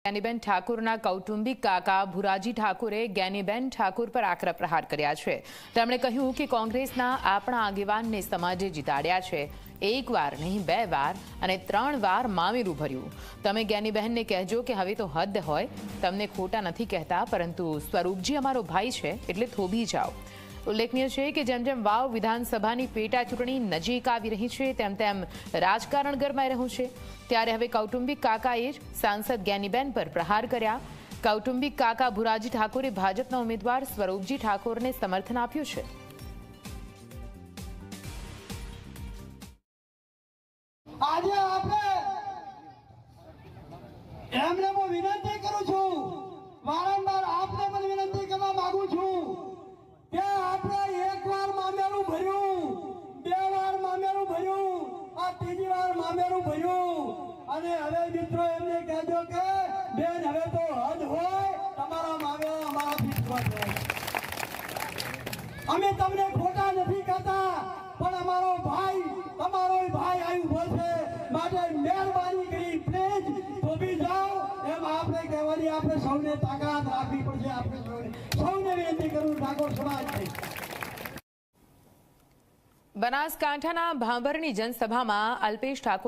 જ્ઞાનીબેન ઠાકુરના કૌટુંબિક કાકા ભુરાજી ઠાકુરે જ્ઞાનીબેન ઠાકુર પર આકરા પ્રહાર કર્યા છે। તેમણે કહ્યું કે કોંગ્રેસના આપણા આગેવાનને સમાજે જીતાડ્યા છે। એક વાર નહીં, બે વાર અને 3 વાર મામેરું ભર્યું। તમે જ્ઞાનીબહેનને કહેજો કે હવે તો હદ હોય। તમને ખોટા નથી કહેતા, પરંતુ સ્વરૂપજી અમારો ભાઈ છે એટલે થોભી જાઓ। ઉલ્લેખનીય છે કે જેમ જેમ વાવ વિધાનસભાની પેટા ચૂંટણી નજીક આવી રહી છે તેમ તેમ રાજકારણ ગરમાઈ રહ્યું છે। ત્યારે હવે કૌટુંબિક કાકાએ જ સાંસદ જ્ઞાનીબેન પર પ્રહાર કર્યા। કૌટુંબિક કાકા ભુરાજી ઠાકુરે ભાજપના ઉમેદવાર સ્વરૂપજી ઠાકોરને સમર્થન આપ્યું છે। આજે આપણે એમને હું વિનંતી કરું છું, વારંવાર આપને પણ વિનંતી કરવા માંગુ છું કે આપણે એકવાર મામેરું ભર્યું, 2 વાર મામેરું ભર્યું, આ 3જી વાર મામેરું ભર્યું અને હવે મિત્રો એમને કહેજો કે બેન હવે તો હદ હોય, તમારા મામેરા અમારા વિશ્વાસ છે। અમે તમને ખોટા નથી કહેતા, પણ અમારો ભાઈ આવ્યું બોલશે, માટે મહેરબાની કરી પ્લીઝ થોભી જાઓ એમ આપણે કહેવાની આપણે સૌને તાકાત રાખવી પડશે। આપણે સૌને વિનંતી કરું ઠાકોર સમાજ છે। બનાસકાંઠાના ભાંભરની જનસભામાં અલ્પેશ ઠાકોર